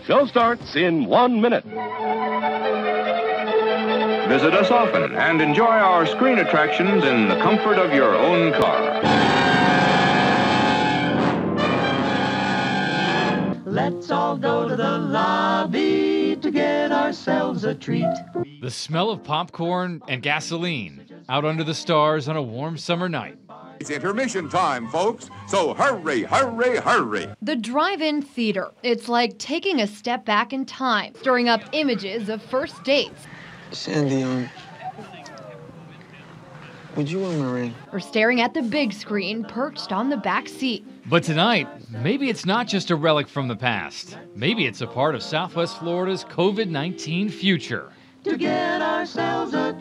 Show starts in 1 minute. Visit us often and enjoy our screen attractions in the comfort of your own car. Let's all go to the lobby to get ourselves a treat. The smell of popcorn and gasoline out under the stars on a warm summer night. It's intermission time, folks, so hurry, hurry, hurry. The drive-in theater. It's like taking a step back in time, stirring up images of first dates. Sandy, would you wear my ring? Or staring at the big screen perched on the back seat. But tonight, maybe it's not just a relic from the past. Maybe it's a part of Southwest Florida's COVID-19 future. To get ourselves a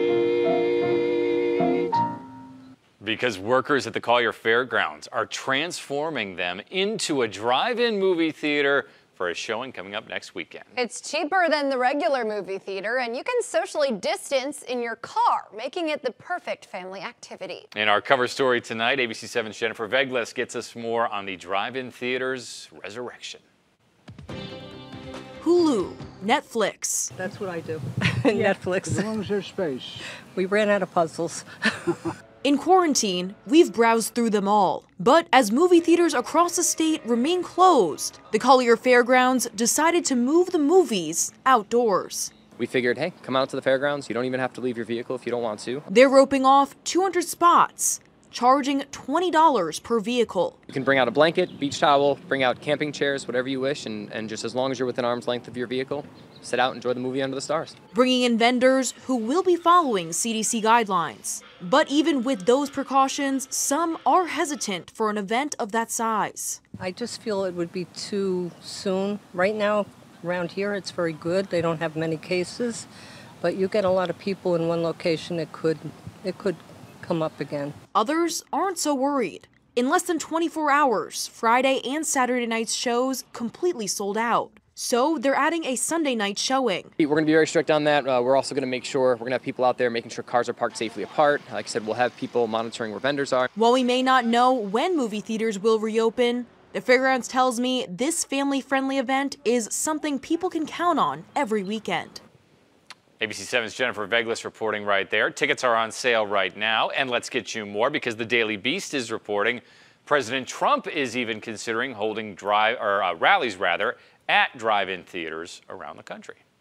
treat. Because workers at the Collier Fairgrounds are transforming them into a drive-in movie theater for a showing coming up next weekend. It's cheaper than the regular movie theater, and you can socially distance in your car, making it the perfect family activity. In our cover story tonight, ABC 7's Jennifer Vegles gets us more on the drive-in theater's resurrection. Hulu, Netflix. That's what I do. Netflix. As long as there's space. We ran out of puzzles. In quarantine, we've browsed through them all. But as movie theaters across the state remain closed, the Collier Fairgrounds decided to move the movies outdoors. We figured, hey, come out to the fairgrounds. You don't even have to leave your vehicle if you don't want to. They're roping off 200 spots, charging $20 per vehicle. You can bring out a blanket, beach towel, bring out camping chairs, whatever you wish, and just as long as you're within arm's length of your vehicle, sit out and enjoy the movie under the stars. Bringing in vendors who will be following CDC guidelines. But even with those precautions, some are hesitant for an event of that size. I just feel it would be too soon. Right now, around here, it's very good. They don't have many cases, but you get a lot of people in one location, it could come up again. Others aren't so worried. In less than 24 hours, Friday and Saturday night's shows completely sold out. So they're adding a Sunday night showing. We're going to be very strict on that. We're also going to make sure we're going to have people out there making sure cars are parked safely apart. Like I said, we'll have people monitoring where vendors are. While we may not know when movie theaters will reopen, the Fairgrounds tells me this family-friendly event is something people can count on every weekend. ABC 7's Jennifer Vegles reporting right there. Tickets are on sale right now, and let's get you more because the Daily Beast is reporting President Trump is even considering holding rallies at drive-in theaters around the country.